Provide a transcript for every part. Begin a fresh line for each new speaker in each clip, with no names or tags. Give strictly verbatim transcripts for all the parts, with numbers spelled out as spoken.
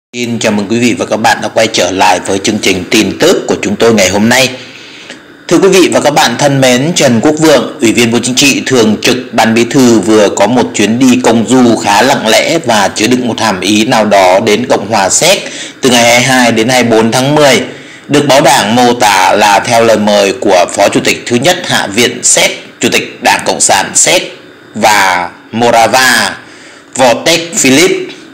Xin chào mừng quý vị và các bạn đã quay trở lại với chương trình tin tức của chúng tôi ngày hôm nay. Thưa quý vị và các bạn thân mến, Trần Quốc Vượng, Ủy viên Bộ Chính trị, Thường trực Ban Bí thư vừa có một chuyến đi công du khá lặng lẽ và chứa đựng một hàm ý nào đó đến Cộng hòa Séc từ ngày hai mươi hai đến hai mươi bốn tháng mười, được báo đảng mô tả là theo lời mời của Phó Chủ tịch thứ nhất Hạ viện Séc, Chủ tịch Đảng Cộng sản Séc và Morava, Wojtek Filip.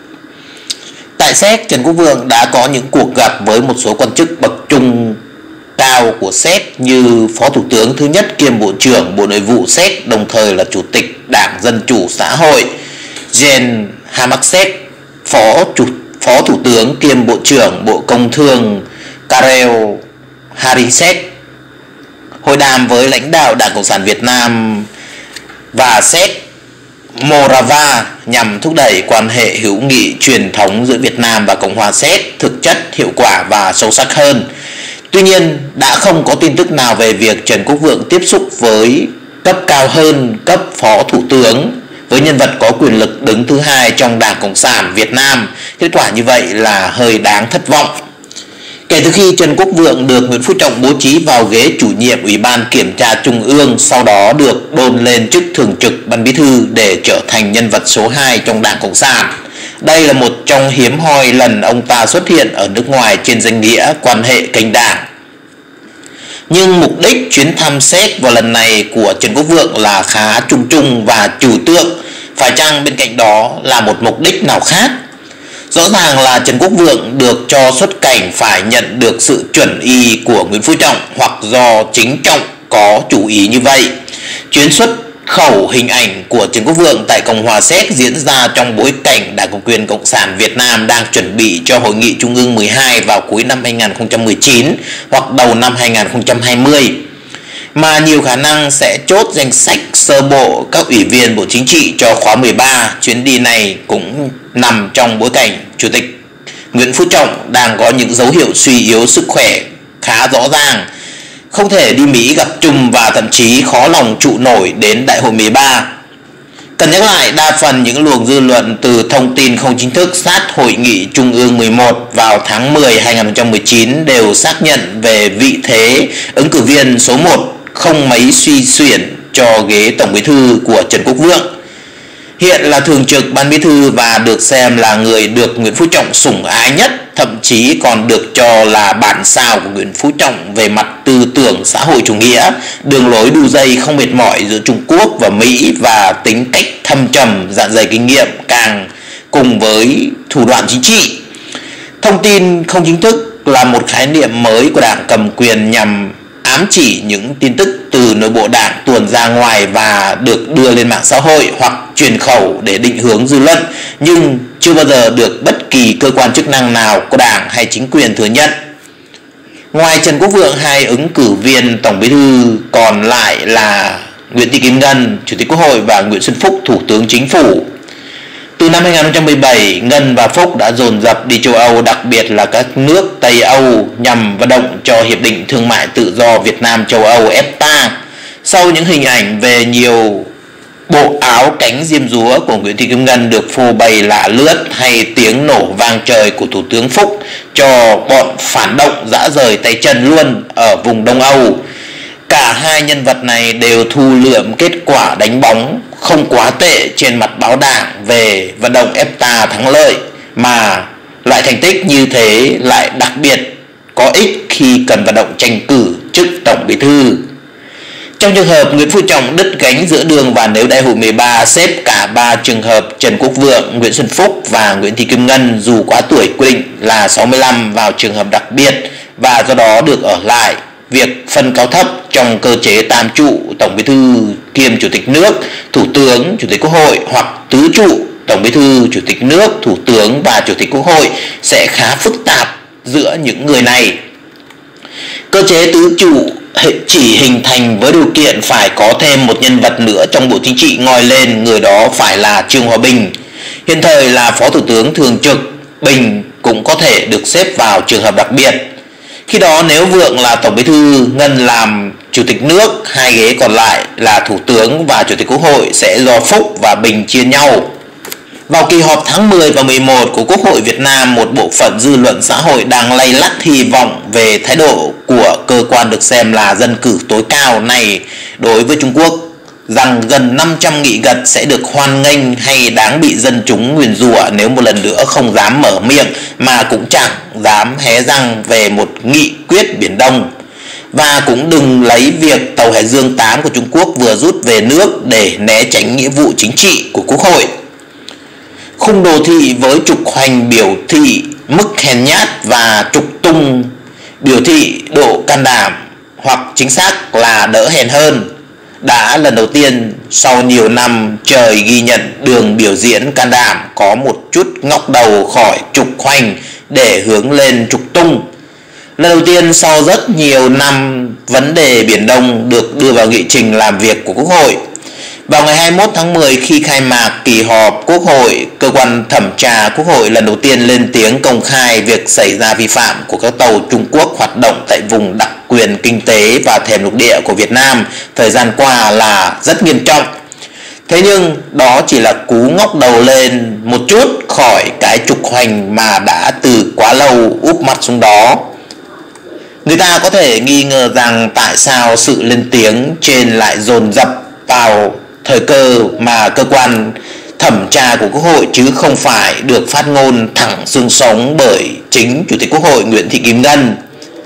Tại Séc, Trần Quốc Vượng đã có những cuộc gặp với một số quan chức bậc trung cao của Séc như Phó Thủ tướng thứ nhất kiêm Bộ trưởng Bộ Nội vụ Séc, đồng thời là Chủ tịch Đảng Dân chủ Xã hội Jan Hamáček, Phó Chủ Phó Thủ tướng kiêm Bộ trưởng Bộ Công Thương Karel Havlíček. Hội đàm với lãnh đạo Đảng Cộng sản Việt Nam và Séc Morava nhằm thúc đẩy quan hệ hữu nghị truyền thống giữa Việt Nam và Cộng hòa Séc thực chất, hiệu quả và sâu sắc hơn. Tuy nhiên, đã không có tin tức nào về việc Trần Quốc Vượng tiếp xúc với cấp cao hơn cấp Phó Thủ tướng, với nhân vật có quyền lực đứng thứ hai trong Đảng Cộng sản Việt Nam. Kết quả như vậy là hơi đáng thất vọng. Kể từ khi Trần Quốc Vượng được Nguyễn Phú Trọng bố trí vào ghế chủ nhiệm Ủy ban Kiểm tra Trung ương, sau đó được đôn lên chức Thường trực Ban Bí thư để trở thành nhân vật số hai trong Đảng Cộng sản. Đây là một trong hiếm hoi lần ông ta xuất hiện ở nước ngoài trên danh nghĩa quan hệ kênh đảng. Nhưng mục đích chuyến thăm Séc vào lần này của Trần Quốc Vượng là khá chung chung và trừu tượng. Phải chăng bên cạnh đó là một mục đích nào khác? Rõ ràng là Trần Quốc Vượng được cho xuất cảnh phải nhận được sự chuẩn y của Nguyễn Phú Trọng, hoặc do chính Trọng có chủ ý như vậy. Chuyến xuất khẩu hình ảnh của Trần Quốc Vượng tại Cộng hòa Séc diễn ra trong bối cảnh Đảng Cầm quyền Cộng sản Việt Nam đang chuẩn bị cho Hội nghị Trung ương mười hai vào cuối năm hai nghìn không trăm mười chín hoặc đầu năm hai nghìn không trăm hai mươi, mà nhiều khả năng sẽ chốt danh sách sơ bộ các ủy viên Bộ Chính trị cho khóa mười ba. Chuyến đi này cũng nằm trong bối cảnh Chủ tịch Nguyễn Phú Trọng đang có những dấu hiệu suy yếu sức khỏe khá rõ ràng, không thể đi Mỹ gặp Trung và thậm chí khó lòng trụ nổi đến Đại hội mười ba. Cần nhắc lại, đa phần những luồng dư luận từ thông tin không chính thức sát Hội nghị Trung ương mười một vào tháng mười hai nghìn không trăm mười chín đều xác nhận về vị thế ứng cử viên số một không mấy suy xuyển cho ghế Tổng Bí thư của Trần Quốc Vượng. Hiện là Thường trực Ban Bí thư và được xem là người được Nguyễn Phú Trọng sủng ái nhất, thậm chí còn được cho là bản sao của Nguyễn Phú Trọng về mặt tư tưởng xã hội chủ nghĩa, đường lối đu dây không mệt mỏi giữa Trung Quốc và Mỹ và tính cách thâm trầm dạn dày kinh nghiệm, càng cùng với thủ đoạn chính trị. Thông tin không chính thức là một khái niệm mới của Đảng cầm quyền nhằm ám chỉ những tin tức từ nội bộ Đảng tuồn ra ngoài và được đưa lên mạng xã hội hoặc truyền khẩu để định hướng dư luận, nhưng chưa bao giờ được bất kỳ cơ quan chức năng nào của Đảng hay chính quyền thừa nhận. Ngoài Trần Quốc Vượng, hai ứng cử viên Tổng Bí thư còn lại là Nguyễn Thị Kim Ngân, Chủ tịch Quốc hội, và Nguyễn Xuân Phúc, Thủ tướng Chính phủ. Từ năm hai nghìn không trăm mười bảy, Ngân và Phúc đã dồn dập đi châu Âu, đặc biệt là các nước Tây Âu, nhằm vận động cho Hiệp định Thương mại Tự do Việt Nam châu Âu E F T A. Sau những hình ảnh về nhiều bộ áo cánh diêm dúa của Nguyễn Thị Kim Ngân được phô bày lạ lướt, hay tiếng nổ vang trời của Thủ tướng Phúc cho bọn phản động dã rời tay chân luôn ở vùng Đông Âu, cả hai nhân vật này đều thu lượm kết quả đánh bóng không quá tệ trên mặt báo Đảng về vận động E F T A thắng lợi, mà loại thành tích như thế lại đặc biệt có ích khi cần vận động tranh cử chức Tổng Bí thư. Trong trường hợp Nguyễn Phú Trọng đứt gánh giữa đường và nếu Đại hội mười ba xếp cả ba trường hợp Trần Quốc Vượng, Nguyễn Xuân Phúc và Nguyễn Thị Kim Ngân dù quá tuổi quy định là sáu mươi lăm vào trường hợp đặc biệt và do đó được ở lại, việc phân cao thấp trong cơ chế tam trụ Tổng Bí thư kiêm Chủ tịch nước, Thủ tướng, Chủ tịch Quốc hội, hoặc tứ trụ Tổng Bí thư, Chủ tịch nước, Thủ tướng và Chủ tịch Quốc hội sẽ khá phức tạp giữa những người này. Cơ chế tứ trụ chỉ hình thành với điều kiện phải có thêm một nhân vật nữa trong Bộ Chính trị ngoi lên, người đó phải là Trương Hòa Bình, hiện thời là Phó Thủ tướng thường trực. Bình cũng có thể được xếp vào trường hợp đặc biệt. Khi đó nếu Vượng là Tổng Bí thư, Ngân làm Chủ tịch nước, hai ghế còn lại là Thủ tướng và Chủ tịch Quốc hội sẽ do Phúc và Bình chia nhau. Vào kỳ họp tháng mười và mười một của Quốc hội Việt Nam, một bộ phận dư luận xã hội đang lay lắt hy vọng về thái độ của cơ quan được xem là dân cử tối cao này đối với Trung Quốc, rằng gần năm trăm nghị gật sẽ được hoan nghênh hay đáng bị dân chúng nguyền rủa nếu một lần nữa không dám mở miệng mà cũng chẳng dám hé răng về một nghị quyết Biển Đông. Và cũng đừng lấy việc tàu Hải Dương tám của Trung Quốc vừa rút về nước để né tránh nghĩa vụ chính trị của Quốc hội. Khung đồ thị với trục hoành biểu thị mức hèn nhát và trục tung biểu thị độ can đảm, hoặc chính xác là đỡ hèn hơn, đã lần đầu tiên sau nhiều năm trời ghi nhận đường biểu diễn can đảm có một chút ngóc đầu khỏi trục hoành để hướng lên trục tung. Lần đầu tiên sau rất nhiều năm vấn đề Biển Đông được đưa vào nghị trình làm việc của Quốc hội. Vào ngày hai mươi mốt tháng mười, khi khai mạc kỳ họp Quốc hội, cơ quan thẩm tra Quốc hội lần đầu tiên lên tiếng công khai việc xảy ra vi phạm của các tàu Trung Quốc hoạt động tại vùng đặc quyền kinh tế và thềm lục địa của Việt Nam thời gian qua là rất nghiêm trọng. Thế nhưng đó chỉ là cú ngóc đầu lên một chút khỏi cái trục hoành mà đã từ quá lâu úp mặt xuống đó. Người ta có thể nghi ngờ rằng tại sao sự lên tiếng trên lại dồn dập vào thời cơ mà cơ quan thẩm tra của Quốc hội, chứ không phải được phát ngôn thẳng xương sống bởi chính Chủ tịch Quốc hội Nguyễn Thị Kim Ngân.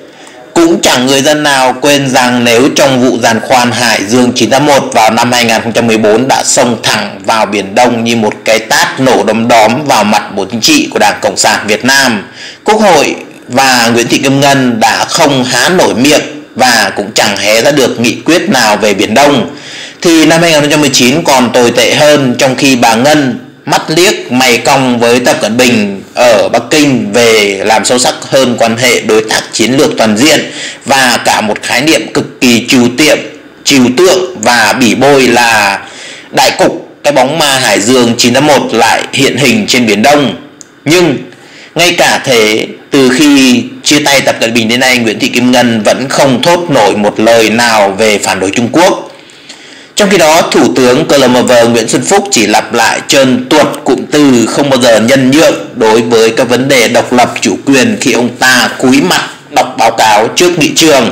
Cũng chẳng người dân nào quên rằng nếu trong vụ giàn khoan Hải Dương chín tám một vào năm hai nghìn không trăm mười bốn đã xông thẳng vào Biển Đông như một cái tát nổ đom đóm vào mặt Bộ Chính trị của Đảng Cộng sản Việt Nam, Quốc hội và Nguyễn Thị Kim Ngân đã không há nổi miệng và cũng chẳng hé ra được nghị quyết nào về Biển Đông, thì năm hai nghìn không trăm mười chín còn tồi tệ hơn, trong khi bà Ngân mắt liếc mày cong với Tập Cận Bình ở Bắc Kinh về làm sâu sắc hơn quan hệ đối tác chiến lược toàn diện, và cả một khái niệm cực kỳ trừu tiệm, trừu tượng và bỉ bôi là đại cục cái bóng ma Hải Dương chín tám một lại hiện hình trên Biển Đông. Nhưng ngay cả thế, từ khi chia tay Tập Cận Bình đến nay, Nguyễn Thị Kim Ngân vẫn không thốt nổi một lời nào về phản đối Trung Quốc. Trong khi đó, Thủ tướng cờ lờ em vê Nguyễn Xuân Phúc chỉ lặp lại trơn tuột cụm từ không bao giờ nhân nhượng đối với các vấn đề độc lập chủ quyền khi ông ta cúi mặt đọc báo cáo trước nghị trường.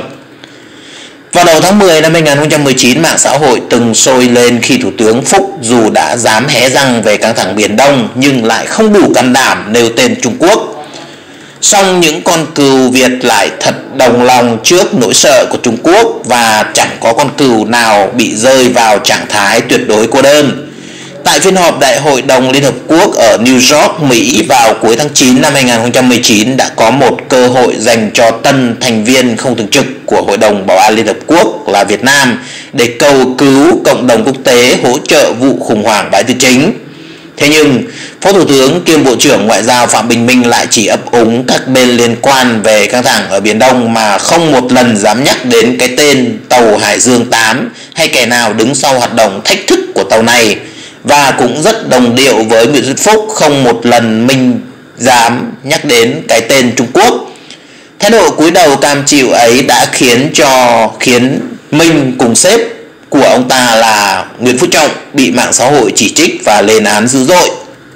Vào đầu tháng mười năm hai nghìn không trăm mười chín, mạng xã hội từng sôi lên khi Thủ tướng Phúc dù đã dám hé răng về căng thẳng Biển Đông nhưng lại không đủ can đảm nêu tên Trung Quốc. Song những con cừu Việt lại thật đồng lòng trước nỗi sợ của Trung Quốc, và chẳng có con cừu nào bị rơi vào trạng thái tuyệt đối cô đơn. Tại phiên họp Đại hội đồng Liên Hợp Quốc ở New York, Mỹ vào cuối tháng chín năm hai nghìn không trăm mười chín đã có một cơ hội dành cho tân thành viên không thường trực của Hội đồng Bảo an Liên Hợp Quốc là Việt Nam để cầu cứu cộng đồng quốc tế hỗ trợ vụ khủng hoảng Bãi Tư Chính. Thế nhưng, Phó Thủ tướng kiêm Bộ trưởng Ngoại giao Phạm Bình Minh lại chỉ ấp úng các bên liên quan về căng thẳng ở Biển Đông mà không một lần dám nhắc đến cái tên tàu Hải Dương tám hay kẻ nào đứng sau hoạt động thách thức của tàu này, và cũng rất đồng điệu với Nguyễn Xuân Phúc không một lần Minh dám nhắc đến cái tên Trung Quốc. Thái độ cúi đầu cam chịu ấy đã khiến cho khiến Minh cùng sếp của ông ta là Nguyễn Phú Trọng bị mạng xã hội chỉ trích và lên án dữ dội.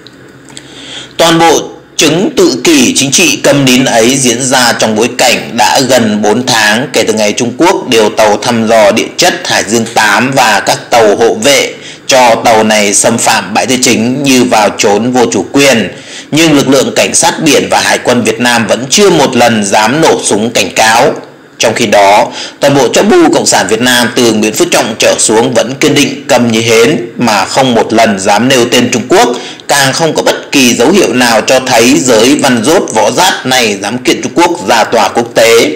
Toàn bộ chứng tự kỷ chính trị câm nín ấy diễn ra trong bối cảnh đã gần bốn tháng kể từ ngày Trung Quốc điều tàu thăm dò địa chất Hải Dương tám và các tàu hộ vệ cho tàu này xâm phạm Bãi Tư Chính như vào trốn vô chủ quyền, nhưng lực lượng cảnh sát biển và Hải quân Việt Nam vẫn chưa một lần dám nổ súng cảnh cáo. Trong khi đó, toàn bộ chấp bu Cộng sản Việt Nam từ Nguyễn Phú Trọng trở xuống vẫn kiên định câm như hến mà không một lần dám nêu tên Trung Quốc, càng không có bất kỳ dấu hiệu nào cho thấy giới văn dốt võ rát này dám kiện Trung Quốc ra tòa quốc tế.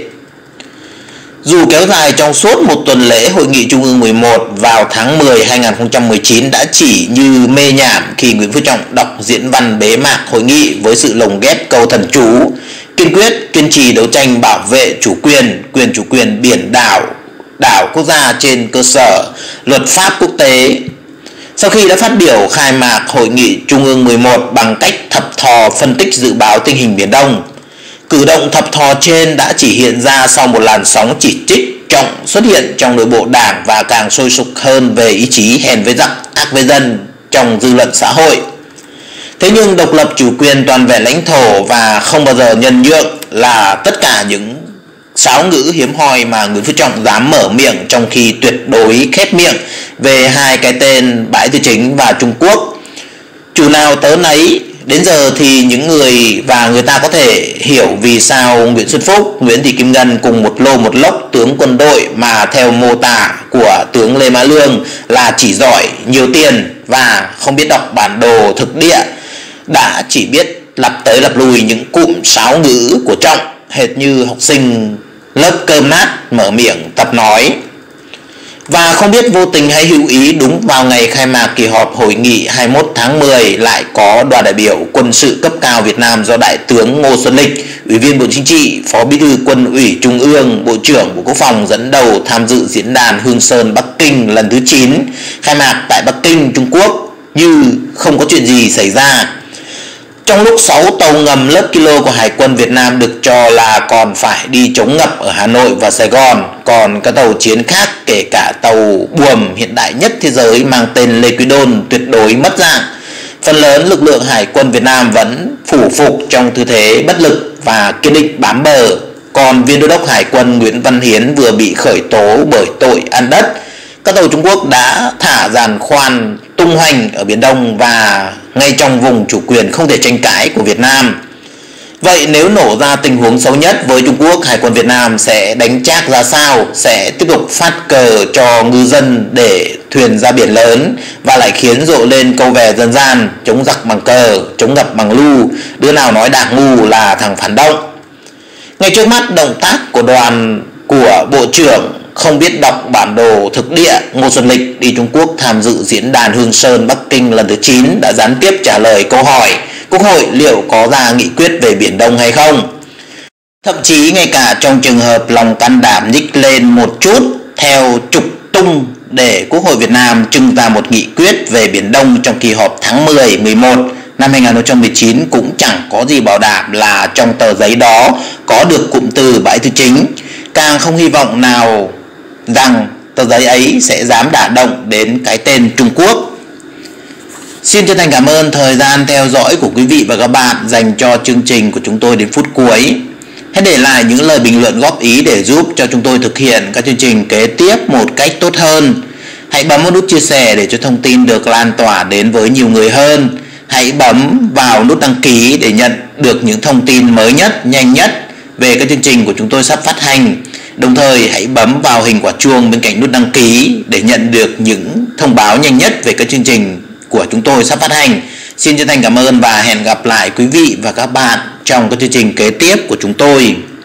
Dù kéo dài trong suốt một tuần lễ Hội nghị Trung ương mười một vào tháng mười năm hai nghìn không trăm mười chín đã chỉ như mê nhảm khi Nguyễn Phú Trọng đọc diễn văn bế mạc hội nghị với sự lồng ghép câu thần chú kiên quyết kiên trì đấu tranh bảo vệ chủ quyền, quyền chủ quyền biển đảo, đảo quốc gia trên cơ sở luật pháp quốc tế. Sau khi đã phát biểu khai mạc Hội nghị Trung ương mười một bằng cách thập thò phân tích dự báo tình hình Biển Đông, cử động thập thò trên đã chỉ hiện ra sau một làn sóng chỉ trích trọng xuất hiện trong nội bộ đảng và càng sôi sục hơn về ý chí hèn với giặc ác với dân trong dư luận xã hội. Thế nhưng độc lập, chủ quyền, toàn vẹn lãnh thổ và không bao giờ nhân nhượng là tất cả những sáo ngữ hiếm hoi mà Nguyễn Phú Trọng dám mở miệng, trong khi tuyệt đối khép miệng về hai cái tên Bãi Tư Chính và Trung Quốc. Chủ nào tớ nấy. Đến giờ thì những người và người ta có thể hiểu vì sao Nguyễn Xuân Phúc, Nguyễn Thị Kim Ngân cùng một lô một lốc tướng quân đội mà theo mô tả của tướng Lê Mã Lương là chỉ giỏi, nhiều tiền và không biết đọc bản đồ thực địa, đã chỉ biết lặp tới lặp lui những cụm sáo ngữ của Trọng, hệt như học sinh lớp cơm nát mở miệng tập nói. Và không biết vô tình hay hữu ý, đúng vào ngày khai mạc kỳ họp hội nghị hai mươi mốt tháng mười lại có đoàn đại biểu quân sự cấp cao Việt Nam do Đại tướng Ngô Xuân Lịch, Ủy viên Bộ Chính trị, Phó Bí thư Quân ủy Trung ương, Bộ trưởng Bộ Quốc phòng dẫn đầu tham dự diễn đàn Hương Sơn Bắc Kinh lần thứ chín, khai mạc tại Bắc Kinh, Trung Quốc như không có chuyện gì xảy ra. Trong lúc sáu tàu ngầm lớp kilo của Hải quân Việt Nam được cho là còn phải đi chống ngập ở Hà Nội và Sài Gòn, còn các tàu chiến khác, kể cả tàu buồm hiện đại nhất thế giới mang tên Lê Quý Đôn, tuyệt đối mất dạng. Phần lớn lực lượng Hải quân Việt Nam vẫn phủ phục trong tư thế bất lực và kiên định bám bờ. Còn viên đô đốc Hải quân Nguyễn Văn Hiến vừa bị khởi tố bởi tội ăn đất. Các tàu Trung Quốc đã thả giàn khoan tung hoành ở Biển Đông và ngay trong vùng chủ quyền không thể tranh cãi của Việt Nam. Vậy nếu nổ ra tình huống xấu nhất với Trung Quốc, Hải quân Việt Nam sẽ đánh chác ra sao? Sẽ tiếp tục phát cờ cho ngư dân để thuyền ra biển lớn và lại khiến rộ lên câu về dân gian chống giặc bằng cờ, chống ngập bằng lu, đứa nào nói Đảng ngu là thằng phản động. Ngay trước mắt, động tác của đoàn của Bộ trưởng không biết đọc bản đồ thực địa Ngô Xuân Lịch đi Trung Quốc tham dự diễn đàn Hương Sơn Bắc Kinh lần thứ chín đã gián tiếp trả lời câu hỏi Quốc hội liệu có ra nghị quyết về Biển Đông hay không. Thậm chí ngay cả trong trường hợp lòng can đảm nhích lên một chút theo trục tung để Quốc hội Việt Nam trưng ra một nghị quyết về Biển Đông trong kỳ họp tháng mười, mười một năm hai nghìn không trăm mười chín cũng chẳng có gì bảo đảm là trong tờ giấy đó có được cụm từ Bãi Tư Chính. Càng không hy vọng nào rằng tờ giấy ấy sẽ dám đả động đến cái tên Trung Quốc. Xin chân thành cảm ơn thời gian theo dõi của quý vị và các bạn dành cho chương trình của chúng tôi đến phút cuối. Hãy để lại những lời bình luận góp ý để giúp cho chúng tôi thực hiện các chương trình kế tiếp một cách tốt hơn. Hãy bấm vào nút chia sẻ để cho thông tin được lan tỏa đến với nhiều người hơn. Hãy bấm vào nút đăng ký để nhận được những thông tin mới nhất, nhanh nhất về các chương trình của chúng tôi sắp phát hành. Đồng thời hãy bấm vào hình quả chuông bên cạnh nút đăng ký để nhận được những thông báo nhanh nhất về các chương trình của chúng tôi sắp phát hành. Xin chân thành cảm ơn và hẹn gặp lại quý vị và các bạn trong các chương trình kế tiếp của chúng tôi.